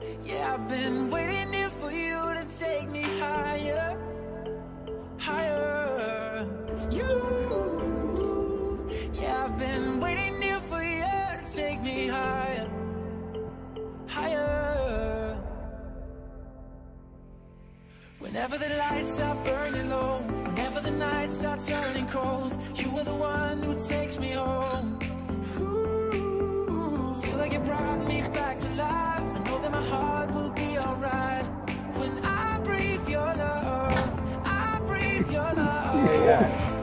Yeah, I've been waiting here for you to take me higher, higher. You, yeah, I've been waiting here for you to take me higher, higher. Whenever the lights are burning low, whenever the nights are turning cold, you are the one who takes me home. Ooh, feel like you brought me back to life. I know that my heart will be alright when I breathe your love. I breathe your love. Yeah.